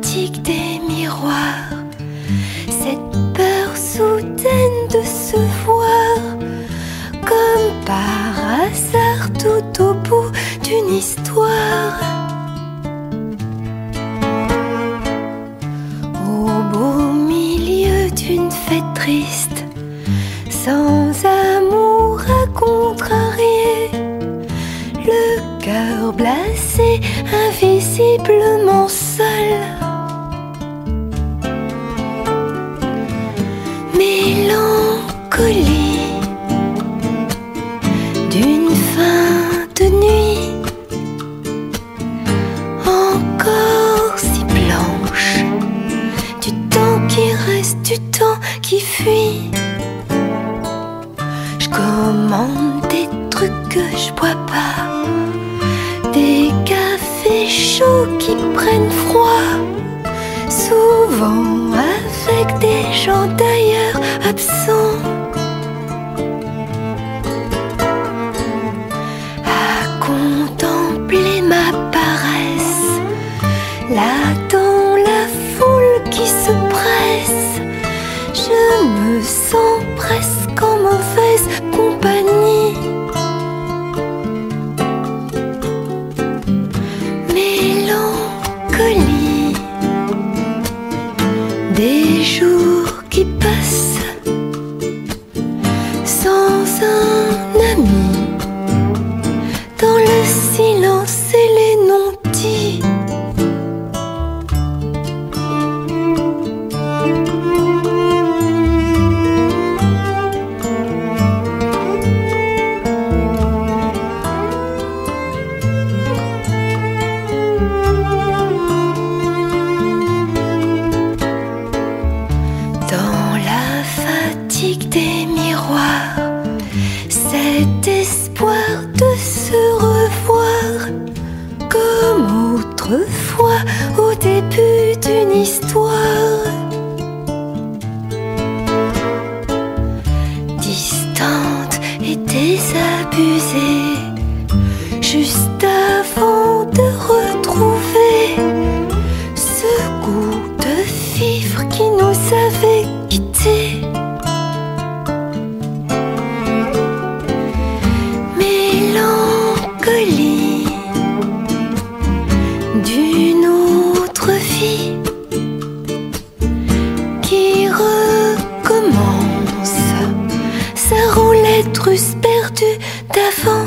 fatigue des miroirs, cette peur soudaine de se voir comme par hasard tout au bout d'une histoire. Au beau milieu d'une fête triste, sans amour à contrarier, le cœur blasé, invisiblement seul. Mélancolie d'une fin de nuit, encore si blanche, du temps qui reste, du temps qui fuit. Je commande des trucs que je bois pas, des cafés chauds qui prennent froid, souvent avec des gens d'ailleurs absents. À contempler ma paresse, là dans la foule qui se presse, je me sens presque en mauvaise compagnie. Mélancolie des jours qui passent sans un ami, dans le silence et les non-dits. Dans la fatigue des miroirs, cet espoir de se revoir comme autrefois au début d'une histoire. Distante et désabusée, juste avant de retrouver ce goût de vivre qui nous avait quittés. Mélancolie d'une autre vie qui recommence sa roulette russe perdue d'avant.